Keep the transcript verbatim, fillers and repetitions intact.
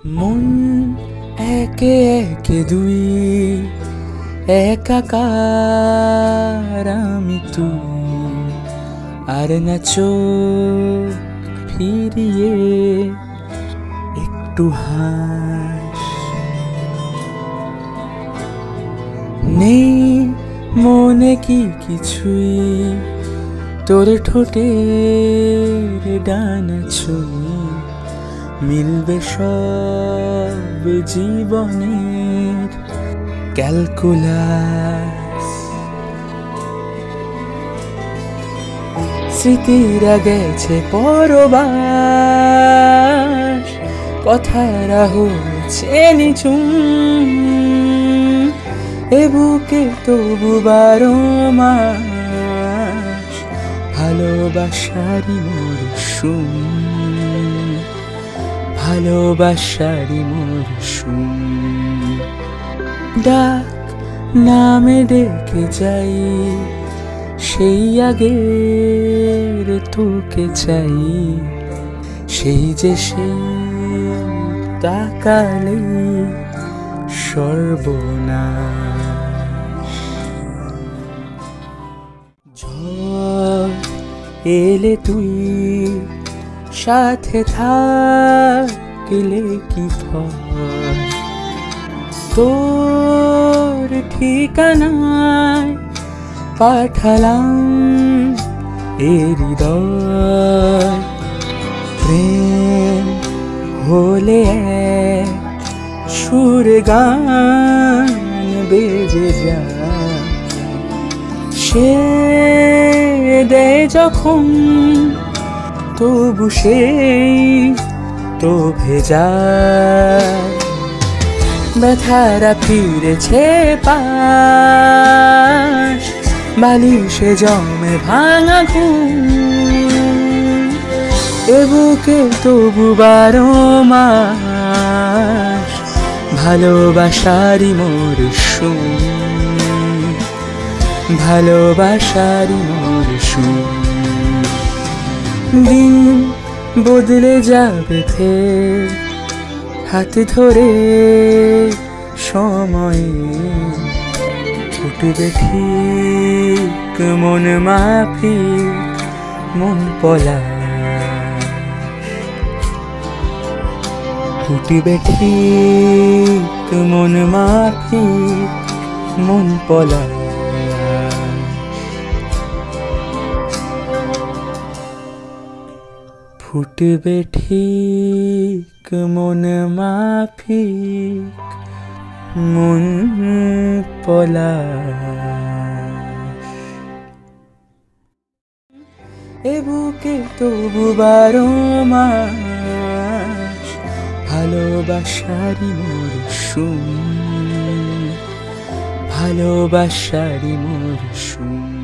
মন একে একে দুই একাকার আমি তুই আর না চোখ ফিরিয়ে একটু হাস নেই মনে কি কিছুই তোর ঠোঁটের ডানা ছুঁই মিলবে সব জীবনের ক্যালকুলাস স্মৃতিরা গেছে পরবাস কথারা হয়েছে নিঝুম এ বুকে তবু বারো মাস ভালোবাসারই মরশুম ভালোবাসারই মরশুম ডাক নামে ডেকে যাই সেই আগের তোকে চাই সেই যে সেই তাকালে সর্বনাশ ঝড় এলে তুই সাথে থাকলে কি ভয় তোর ঠিকানায় পাঠালাম এ হৃদয় প্রেম হলে এক সুর গান বেজে যায় সে দেয় যখন তবু সেই তো ভেজা ব্যথারা ফিরেছে পাশ বালিশে জমে ভাঙা ঘুম এ বুকে তবু বারো মাস ভালোবাসারই মরশুম ভালোবাসারই মরশুম দিন বদলে যাবে ফের হাত ধরে সময়ে ফুটবে ঠিক মন মাফিক মন পলাশ ফুটবে ঠিক মন মাফিক মন পলাশ ফুটবে ঠিক মন মাফিক মন পলাশ এ বুকে তবু বারো মাস ভালোবাসারই মরশুম ভালোবাসারই মরশুম।